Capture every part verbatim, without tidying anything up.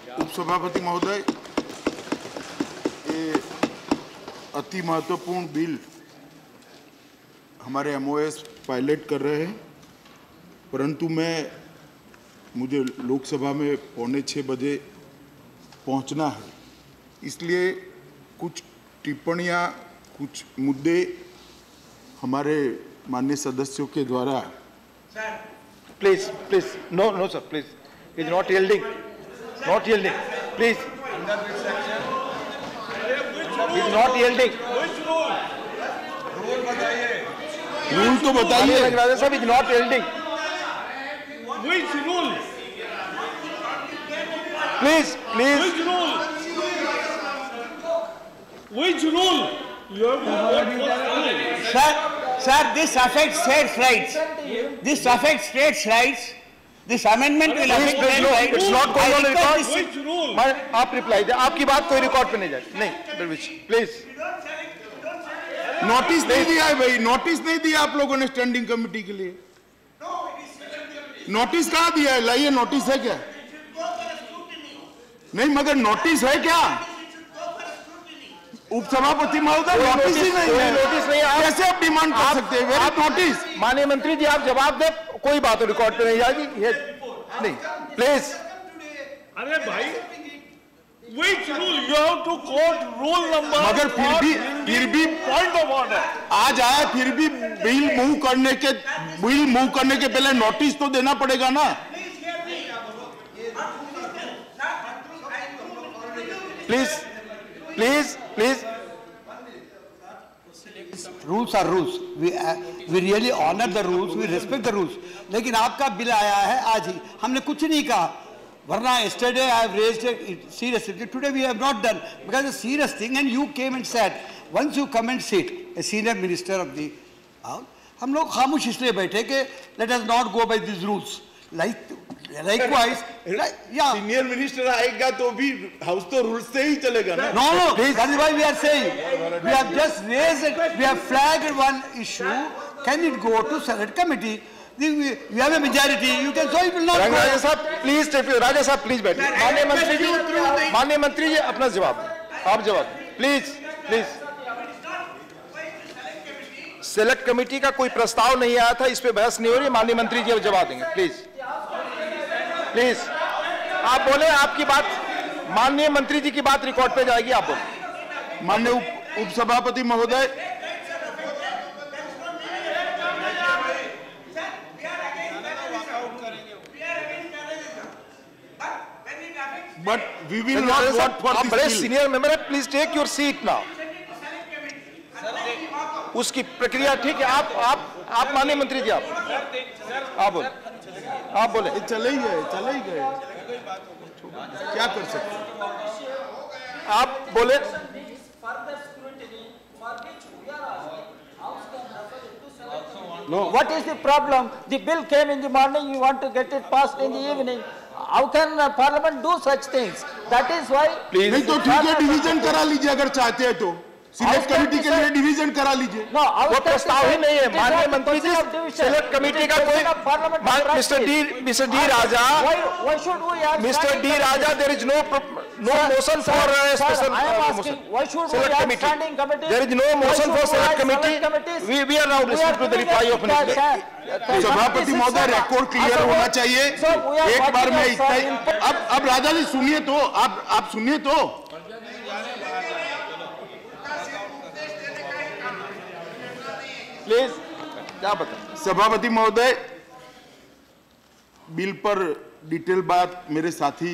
उपसभापति महोदय, ये अति महत्वपूर्ण बिल हमारे एमओएस पायलट कर रहे हैं, परंतु मैं मुझे लोकसभा में पौने छः बजे पहुंचना है, इसलिए कुछ टिप्पणियां, कुछ मुद्दे हमारे माननीय सदस्यों के द्वारा। Please please no no sir please is not yielding not yielding please is not yielding rule तो बताइए राजा साहब, is not yielding Which rule? Please please Which rule? Which rule? You have to vote for rule. Sir, sir, this affects states' rights. This affects states' rights. This amendment will affect states' rights. It's not going on record. Which rule? मैं आप reply दे, आपकी बात कोई record पे नहीं जाए। नहीं Darwish please notice नहीं दिया है भाई, नोटिस नहीं दिया आप लोगों ने स्टैंडिंग कमेटी के लिए। नोटिस कहाँ दिया है? लाइए, नोटिस है क्या? नहीं, मगर नोटिस है क्या? उपसभापति महोदय, नोटिस ही नहीं है। नोटिस नहीं है, कैसे आप डिमांड कर सकते हैं? Very notice. माननीय मंत्री जी, आप जवाब दे, कोई बात रिकॉर्ड पे नहीं जाएगी। ये नहीं प्लीज। अरे भाई, which rule? You have to quote rule number. मगर फिर भी फिर भी Point of order. आज आया, फिर भी बिल मूव करने के बिल मूव करने के पहले नोटिस तो देना पड़ेगा ना। Please please please Rules are rules. We uh, we really honor the rules. We respect the rules. लेकिन आपका बिल आया है आज ही, हमने कुछ नहीं कहा। वरना yesterday I have raised it seriously. Today we have not done because it's a serious thing, and you came and said once you come and sit, a senior minister of the house, हम लोग खामोश इसलिए बैठे कि let us not go by these rules. Like likewise, like, yeah. Senior minister आएगा तो भी house तो रूल से ही चलेगा ना। No, no. That is why we are saying we have just raised it. We have flagged one issue. Can it go to Senate committee? We, we have a majority. You can so it will not go. राजा साहब please, राजा साहब please बैठिए। माननीय मंत्री जी, माननीय मंत्री जी अपना जवाब, आप जवाब प्लीज प्लीज। सेलेक्ट कमेटी का कोई प्रस्ताव नहीं आया था, इस पे बहस नहीं हो रही। माननीय मंत्री जी अब जवाब देंगे, प्लीज प्लीज। आप बोले, आपकी बात, माननीय मंत्री जी की बात रिकॉर्ड पे जाएगी, आप बोले। माननीय उप उपसभापति महोदय, but we will not vote for this bill. Senior member है, please take your seat now. उसकी प्रक्रिया ठीक है। आप आप आप माननीय मंत्री जी, आप आप बोले आप बोले चले ही गए, चले ही गए, क्या कर सकते हैं? आप बोले। No. What is the problem? The bill came in the morning, you want to get it passed in the evening. How can uh, Parliament do such things? That is why. नहीं तो ठीक है, डिवीजन करा लीजिए अगर चाहते हैं तो। सिलेक्ट कमेटी के लिए डिवीजन करा लीजिए। No, वो प्रस्ताव ही नहीं है। माननीय मंत्री जी, सिलेक्ट कमेटी का कोई Mister D Mister D Raja Why should we have Mister D Raja, there is no no motion for special select committee. There is no motion for select committee. We we are now listening to the reply of minister. सभापति महोदय, record clear होना चाहिए। एक बार में इतना ही। अब अब राजा जी सुनिए तो, आप आप सुनिए तो। प्लीज क्या बता। सभापति महोदय, बिल पर डिटेल बात मेरे साथी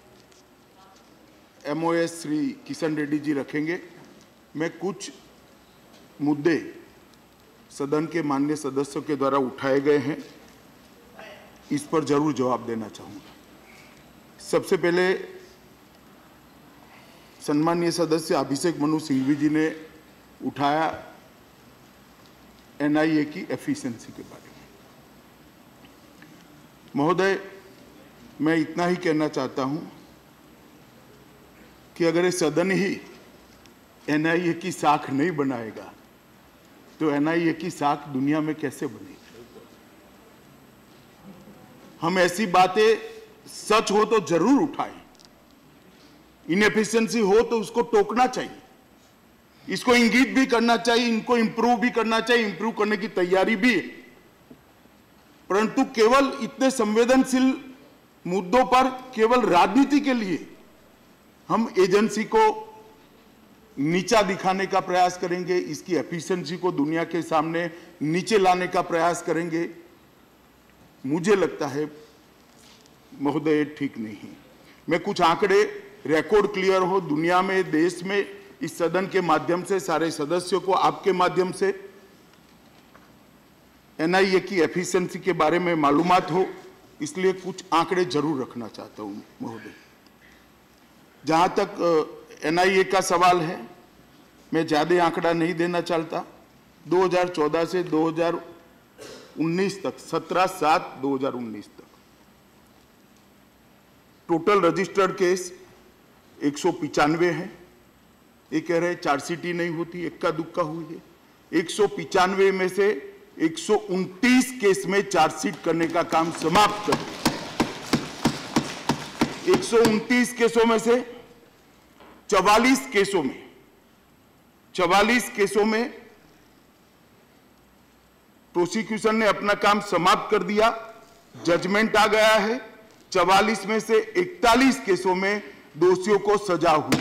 एमओएस श्री किशन रेड्डी जी रखेंगे। मैं कुछ मुद्दे सदन के माननीय सदस्यों के द्वारा उठाए गए हैं, इस पर जरूर जवाब देना चाहूंगा। सबसे पहले सम्माननीय सदस्य अभिषेक मनु सिंघवी जी ने उठाया एनआईए की एफिशिएंसी के बारे में। महोदय, मैं इतना ही कहना चाहता हूं कि अगर ये सदन ही एनआईए की साख नहीं बनाएगा तो एनआईए की साख दुनिया में कैसे बनेगी? हम ऐसी बातें सच हो तो जरूर उठाएं, इनएफिशिएंसी हो तो उसको टोकना चाहिए, इसको इंगित भी करना चाहिए, इनको इंप्रूव भी करना चाहिए, इंप्रूव करने की तैयारी भी है। परंतु केवल इतने संवेदनशील मुद्दों पर केवल राजनीति के लिए हम एजेंसी को नीचा दिखाने का प्रयास करेंगे, इसकी एफिशिएंसी को दुनिया के सामने नीचे लाने का प्रयास करेंगे, मुझे लगता है महोदय ठीक नहीं है। मैं कुछ आंकड़े, रिकॉर्ड क्लियर हो दुनिया में, देश में, इस सदन के माध्यम से सारे सदस्यों को, आपके माध्यम से एनआईए की एफिशिएंसी के बारे में मालूमात हो, इसलिए कुछ आंकड़े जरूर रखना चाहता हूं महोदय। जहां तक एनआईए का सवाल है, मैं ज्यादा आंकड़ा नहीं देना चाहता। दो हज़ार चौदह से दो हज़ार उन्नीस तक, सत्रह सात दो हज़ार उन्नीस तक टोटल रजिस्टर्ड केस एक सौ पिचानवे है। ये कह रहे चार्जशीट ही नहीं होती, इक्का दुक्का हुई है। एक सौ पिचानवे में से एक सौ उनतीस केस में चार्जशीट करने का काम समाप्त कर दिया। एक सौ उनतीस केसों में से चवालीस केसों में चवालीस केसों में प्रोसिक्यूशन ने अपना काम समाप्त कर दिया, जजमेंट आ गया है। चवालीस में से इकतालीस केसों में दोषियों को सजा हुई।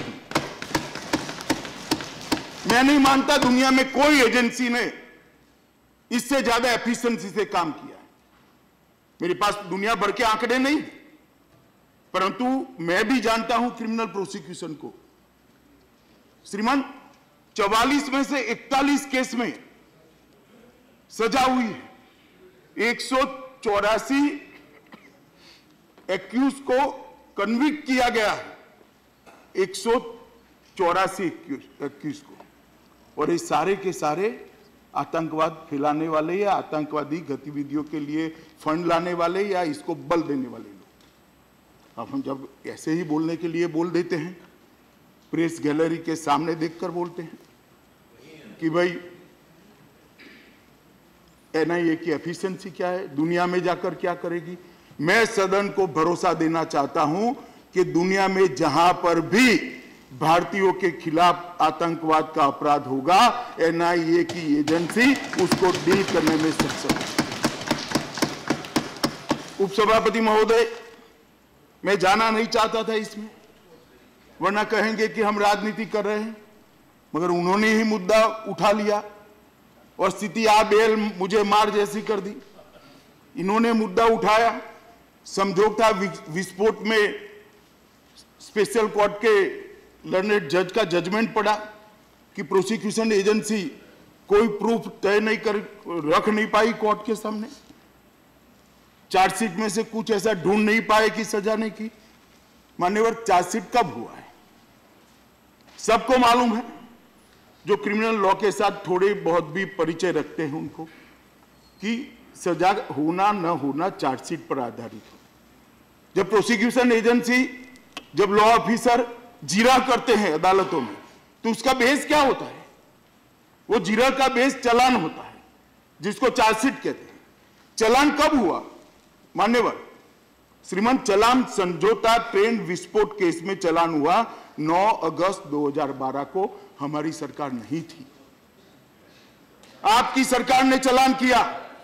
मैं नहीं मानता दुनिया में कोई एजेंसी ने इससे ज्यादा एफिशिएंसी से काम किया है। मेरे पास दुनिया भर के आंकड़े नहीं, परंतु मैं भी जानता हूं क्रिमिनल प्रोसिक्यूशन को। श्रीमान, चवालीस में से इकतालीस केस में सजा हुई है। एक सौ चौरासी एक्यूज को कन्विक्ट किया गया है, एक सौ चौरासी एक्यूज को, और ये सारे के सारे आतंकवाद फैलाने वाले या आतंकवादी गतिविधियों के लिए फंड लाने वाले या इसको बल देने वाले लोग। अब हम जब ऐसे ही बोलने के लिए बोल देते हैं, प्रेस गैलरी के सामने देखकर बोलते हैं कि भाई एनआईए की एफिशिएंसी क्या है, दुनिया में जाकर क्या करेगी। मैं सदन को भरोसा देना चाहता हूं कि दुनिया में जहां पर भी भारतीयों के खिलाफ आतंकवाद का अपराध होगा, एनआईए की एजेंसी उसको डील करने में सक्षम है। उपसभापति महोदय, मैं जाना नहीं चाहता था इसमें, वरना कहेंगे कि हम राजनीति कर रहे हैं, मगर उन्होंने ही मुद्दा उठा लिया और स्थिति आ बेल मुझे मार जैसी कर दी। इन्होंने मुद्दा उठाया, समझौता विस्फोट में स्पेशल कोर्ट के लर्नेड जज का जजमेंट पड़ा कि प्रोसिक्यूशन एजेंसी कोई प्रूफ तय नहीं कर रख नहीं पाई कोर्ट के सामने, चार्जशीट में से कुछ ऐसा ढूंढ नहीं पाए कि सजा नहीं की। मान्यवर, चार्जशीट कब हुआ है सबको मालूम है, जो क्रिमिनल लॉ के साथ थोड़े बहुत भी परिचय रखते हैं उनको, कि सजा होना न होना चार्जशीट पर आधारित हो। जब प्रोसिक्यूशन एजेंसी, जब लॉ ऑफिसर जिरह करते हैं अदालतों में, तो उसका बेस क्या होता है? वो जिरह का बेस चालान होता है, जिसको चार्जशीट कहते हैं। चालान कब हुआ मान्यवर? श्रीमान, चालान समझौता ट्रेन विस्फोट केस में चालान हुआ नौ अगस्त दो हज़ार बारह को। हमारी सरकार नहीं थी, आपकी सरकार ने चालान किया।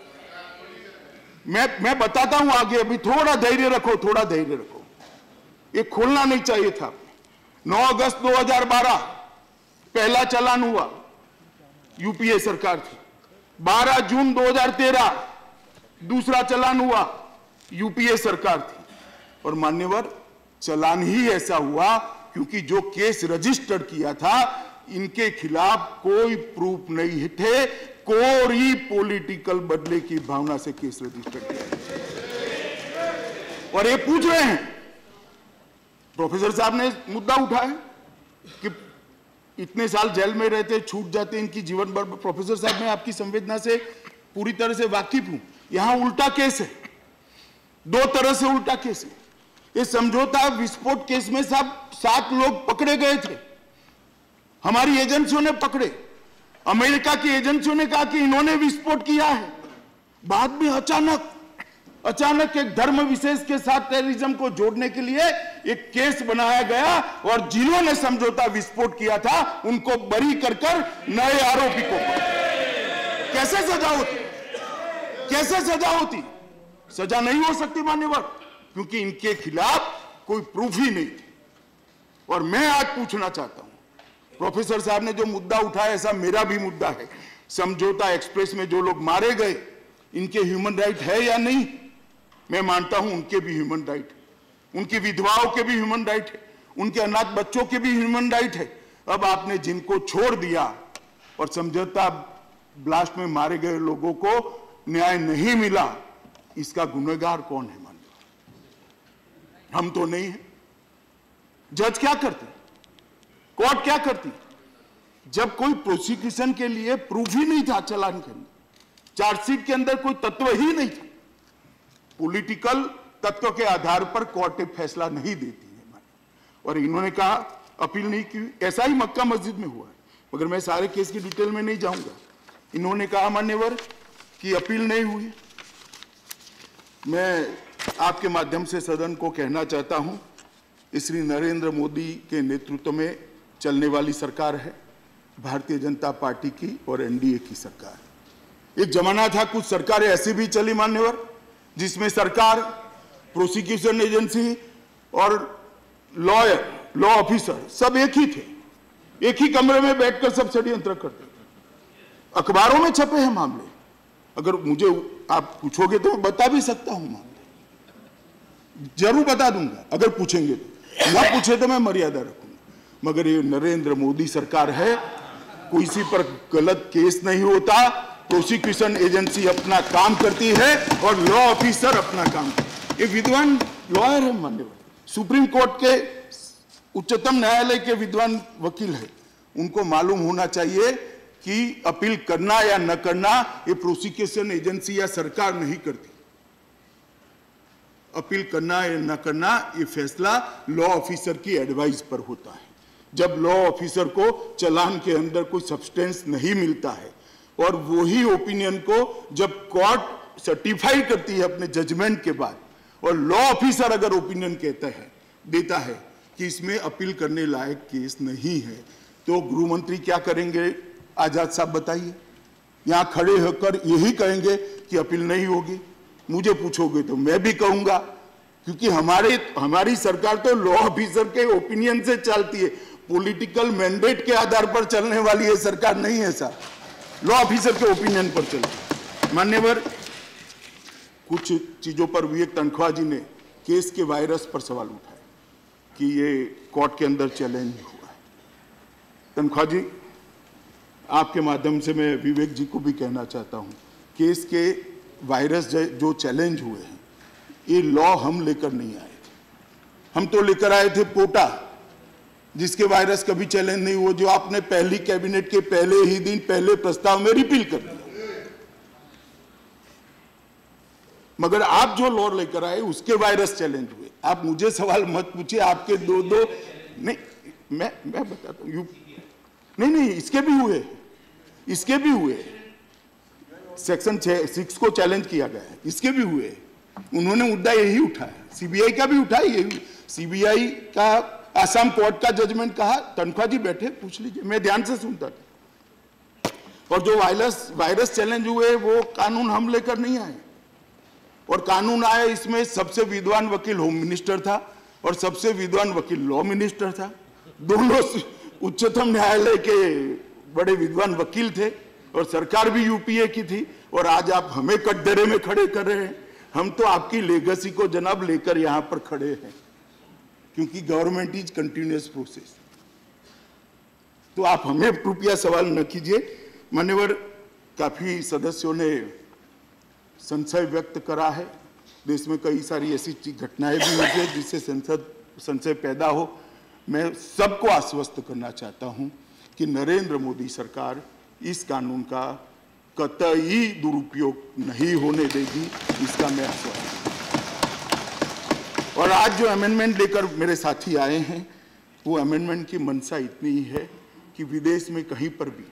मैं मैं बताता हूं आगे, अभी थोड़ा धैर्य रखो, थोड़ा धैर्य रखो, ये खोलना नहीं चाहिए था। नौ अगस्त दो हज़ार बारह पहला चालान हुआ, यूपीए सरकार थी। बारह जून दो हज़ार तेरह दूसरा चालान हुआ, यूपीए सरकार थी। और मान्यवर, चालान ही ऐसा हुआ क्योंकि जो केस रजिस्टर्ड किया था, इनके खिलाफ कोई प्रूफ नहीं थे, कोई पॉलिटिकल बदले की भावना से केस रजिस्टर किया। और ये पूछ रहे हैं, प्रोफेसर साहब ने मुद्दा उठाया कि इतने साल जेल में रहते, छूट जाते, इनकी जीवन भर। प्रोफेसर साहब, मैं आपकी संवेदना से पूरी तरह से वाकिफ हूं। यहां उल्टा केस है, दो तरह से उल्टा केस है। ये समझौता विस्फोट केस में साहब सात लोग पकड़े गए थे, हमारी एजेंसियों ने पकड़े। अमेरिका की एजेंसियों ने कहा कि इन्होंने विस्फोट किया है। बाद में अचानक अचानक एक धर्म विशेष के साथ टेररिज्म को जोड़ने के लिए एक केस बनाया गया और जिन्होंने समझौता विस्फोट किया था उनको बरी कर कर नए आरोपी को कैसे सजा होती कैसे सजा होती सजा नहीं हो सकती मान्यवर, क्योंकि इनके खिलाफ कोई प्रूफ ही नहीं। और मैं आज पूछना चाहता हूं, प्रोफेसर साहब ने जो मुद्दा उठाया ऐसा मेरा भी मुद्दा है, समझौता एक्सप्रेस में जो लोग मारे गए इनके ह्यूमन राइट है या नहीं? मैं मानता हूं उनके भी ह्यूमन राइट है, उनकी विधवाओं के भी ह्यूमन राइट है, उनके अनाथ बच्चों के भी ह्यूमन राइट है। अब आपने जिनको छोड़ दिया और समझौता ब्लास्ट में मारे गए लोगों को न्याय नहीं मिला, इसका गुनहगार कौन है? मान लो हम तो नहीं है। जज क्या करते, कोर्ट क्या करती? जब कोई प्रोसिक्यूशन के लिए प्रूफ ही नहीं था चालान के अंदर, चार्जशीट के अंदर कोई तत्व ही नहीं था, पॉलिटिकल तत्व के आधार पर कोर्ट एक फैसला नहीं देती है। और इन्होंने कहा अपील नहीं की, ऐसा ही मक्का मस्जिद में हुआ है, मगर मैं सारे केस की डिटेल में नहीं जाऊंगा। इन्होंने कहा मान्यवर कि अपील नहीं हुई। मैं आपके माध्यम से सदन को कहना चाहता हूं, श्री नरेंद्र मोदी के नेतृत्व में चलने वाली सरकार है भारतीय जनता पार्टी की और एनडीए की सरकार। एक जमाना था कुछ सरकारें ऐसी भी चली मान्यवर जिसमें सरकार, प्रोसिक्यूशन एजेंसी और लॉयर, लॉ ऑफिसर सब एक ही थे, एक ही कमरे में बैठकर सब षड्यंत्र करते थे। अखबारों में छपे हैं मामले, अगर मुझे आप पूछोगे तो मैं बता भी सकता हूं मामले, जरूर बता दूंगा अगर पूछेंगे तो, ना पूछे तो मैं मर्यादा रखूंगा। मगर ये नरेंद्र मोदी सरकार है, कोई सी पर गलत केस नहीं होता, प्रोसिक्यूशन एजेंसी अपना काम करती है और लॉ ऑफिसर अपना काम करते हैं। ये विद्वान लॉयर है मान्यवर, सुप्रीम कोर्ट के, उच्चतम न्यायालय के विद्वान वकील है, उनको मालूम होना चाहिए कि अपील करना या न करना ये प्रोसिक्यूशन एजेंसी या सरकार नहीं करती। अपील करना या न करना ये फैसला लॉ ऑफिसर की एडवाइस पर होता है। जब लॉ ऑफिसर को चालान के अंदर कोई सब्सटेंस नहीं मिलता है और वही ओपिनियन को जब कोर्ट सर्टिफाई करती है अपने जजमेंट के बाद, और लॉ ऑफिसर अगर ओपिनियन कहता है, देता है कि इसमें अपील करने लायक केस नहीं है, तो गृह मंत्री क्या करेंगे? आजाद साहब बताइए। यहां खड़े होकर यही कहेंगे कि अपील नहीं होगी? मुझे पूछोगे तो मैं भी कहूंगा, क्योंकि हमारे हमारी सरकार तो लॉ ऑफिसर के ओपिनियन से चलती है, पॉलिटिकल मैंडेट के आधार पर चलने वाली ये सरकार नहीं है साहब, लॉ ऑफिसर के ओपिनियन पर चलती। मान्यवर, कुछ चीजों पर विवेक तनख्वाह जी ने केस के वायरस पर सवाल उठाया कि ये कोर्ट के अंदर चैलेंज हुआ है। तनख्वाह जी, आपके माध्यम से मैं विवेक जी को भी कहना चाहता हूं, केस के वायरस जो चैलेंज हुए हैं ये लॉ हम लेकर नहीं आए थे, हम तो लेकर आए थे पोटा, जिसके वायरस कभी चैलेंज नहीं हुआ, जो आपने पहली कैबिनेट के पहले ही दिन पहले प्रस्ताव में रिपील कर दिया। मगर आप जो लॉ लेकर आए उसके वायरस चैलेंज हुए। आप मुझे सवाल मत पूछिए, आपके दो दो नहीं, मैं मैं बताता हूं, नहीं नहीं इसके भी हुए, इसके भी हुए, सेक्शन सिक्स को चैलेंज किया गया है, इसके भी हुए, उन्होंने मुद्दा यही उठाया, सीबीआई का भी उठाया, यही सीबीआई का आसाम कोर्ट का जजमेंट कहा। तनख्वाह जी बैठे, पूछ लीजिए, मैं ध्यान से सुनता था। और जो वायरस वायरस चैलेंज हुए वो कानून हम लेकर नहीं आए, और कानून आया, इसमें सबसे विद्वान वकील होम मिनिस्टर था और सबसे विद्वान वकील लॉ मिनिस्टर था, दोनों उच्चतम न्यायालय के बड़े विद्वान वकील थे, और सरकार भी यूपीए की थी। और आज आप हमें कटघरे में खड़े कर रहे हैं, हम तो आपकी लेगेसी को जनाब लेकर यहां पर खड़े हैं, क्योंकि गवर्नमेंट इज कंटिन्यूअस प्रोसेस। तो आप हमें कृपया सवाल न कीजिए। मान्यवर, काफी सदस्यों ने संशय व्यक्त करा है, देश में कई सारी ऐसी घटनाएं भी हुई है जिससे संसद संशय पैदा हो। मैं सबको आश्वस्त करना चाहता हूं कि नरेंद्र मोदी सरकार इस कानून का कतई दुरुपयोग नहीं होने देगी, इसका मैं आश्वासन। और आज जो अमेंडमेंट लेकर मेरे साथी आए हैं, वो अमेंडमेंट की मंशा इतनी ही है कि विदेश में कहीं पर भी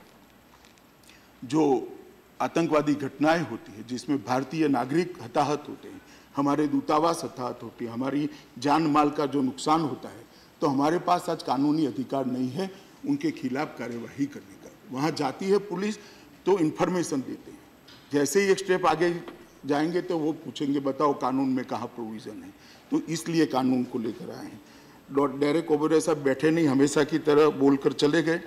जो आतंकवादी घटनाएं होती है जिसमें भारतीय नागरिक हताहत होते हैं, हमारे दूतावास हताहत होती है, हमारी जान माल का जो नुकसान होता है, तो हमारे पास आज कानूनी अधिकार नहीं है उनके खिलाफ कार्यवाही करने का। वहाँ जाती है पुलिस तो इन्फॉर्मेशन देते हैं, जैसे ही एक स्टेप आगे जाएंगे तो वो पूछेंगे बताओ कानून में कहाँ प्रोविज़न है। तो इसलिए कानून को लेकर आए हैं। डॉ डेरेक ओबराय साहब बैठे नहीं, हमेशा की तरह बोलकर चले गए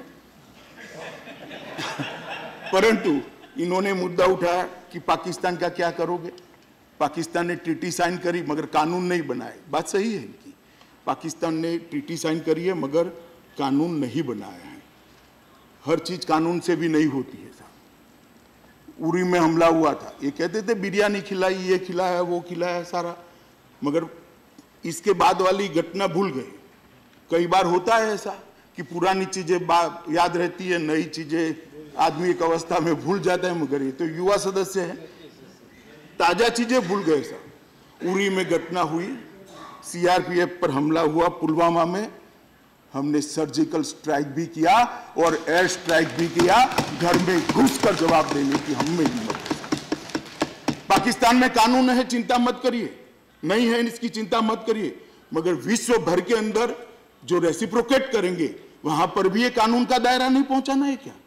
परंतु इन्होंने मुद्दा उठाया कि पाकिस्तान का क्या करोगे। पाकिस्तान ने ट्रीटी साइन करी मगर कानून नहीं बनाए। बात सही है इनकी, पाकिस्तान ने ट्रीटी साइन करी है मगर कानून नहीं बनाया है। हर चीज कानून से भी नहीं होती है साहब। उरी में हमला हुआ था, ये कहते थे बिरयानी खिलाई, ये खिलाया, वो खिलाया सारा, मगर इसके बाद वाली घटना भूल गए। कई बार होता है ऐसा कि पुरानी चीजें याद रहती है, नई चीजें आदमी एक अवस्था में भूल जाता है, मगर ये तो युवा सदस्य है, ताजा चीजें भूल गए साहब। उरी में घटना हुई, सीआरपीएफ पर हमला हुआ पुलवामा में, हमने सर्जिकल स्ट्राइक भी किया और एयर स्ट्राइक भी किया, घर में घुसकर जवाब देने की हम में हिम्मत है। पाकिस्तान में कानून है, चिंता मत करिए, नहीं है इसकी चिंता मत करिए, मगर विश्व भर के अंदर जो रेसिप्रोकेट करेंगे वहां पर भी ये कानून का दायरा नहीं पहुंचाना है क्या?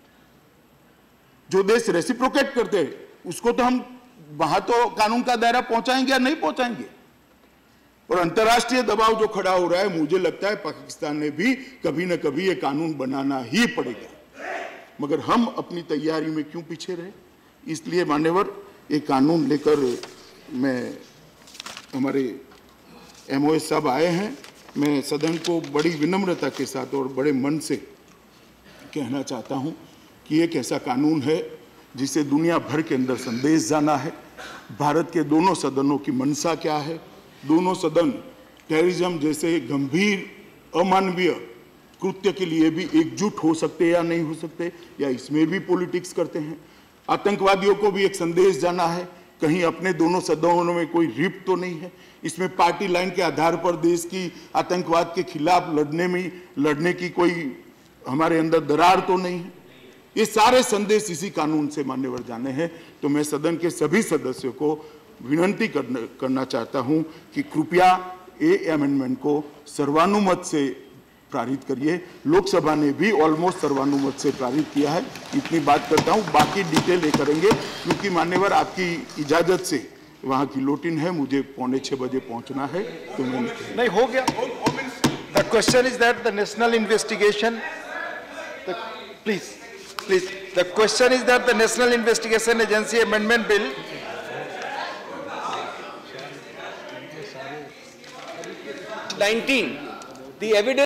जो देश रेसिप्रोकेट करते हैं उसको तो हम वहां तो कानून का दायरा पहुंचाएंगे या नहीं पहुंचाएंगे? और अंतर्राष्ट्रीय दबाव जो खड़ा हो रहा है, मुझे लगता है पाकिस्तान ने भी कभी ना कभी ये कानून बनाना ही पड़ेगा, मगर हम अपनी तैयारी में क्यों पीछे रहे? इसलिए मान्यवर ये कानून लेकर मैं हमारे एमओएस साहब आए हैं। मैं सदन को बड़ी विनम्रता के साथ और बड़े मन से कहना चाहता हूं कि एक ऐसा कानून है जिसे दुनिया भर के अंदर संदेश जाना है। भारत के दोनों सदनों की मंशा क्या है, दोनों सदन टेररिज्म जैसे गंभीर अमानवीय कृत्य के लिए भी एकजुट हो सकते या नहीं हो सकते, या इसमें भी पॉलिटिक्स करते हैं। आतंकवादियों को भी एक संदेश जाना है, कहीं अपने दोनों सदनों में कोई रिप तो नहीं है। इसमें पार्टी लाइन के आधार पर देश की आतंकवाद के खिलाफ लड़ने में लड़ने की कोई हमारे अंदर दरार तो नहीं है। ये सारे संदेश इसी कानून से मान्यवर जाने हैं। तो मैं सदन के सभी सदस्यों को विनती करना, करना चाहता हूं कि कृपया ए अमेंडमेंट को सर्वानुमत से पारित करिए। लोकसभा ने भी ऑलमोस्ट सर्वानुमत से पारित किया है। इतनी बात करता हूं, बाकी डिटेल ये करेंगे, क्योंकि मान्यवर आपकी इजाजत से वहां की लोटिन है, मुझे पौने छह बजे पहुंचना है। तो मैं नहीं हो गया। The question is that the national investigation, please please the question is that the national investigation agency amendment bill nineteen, the evidence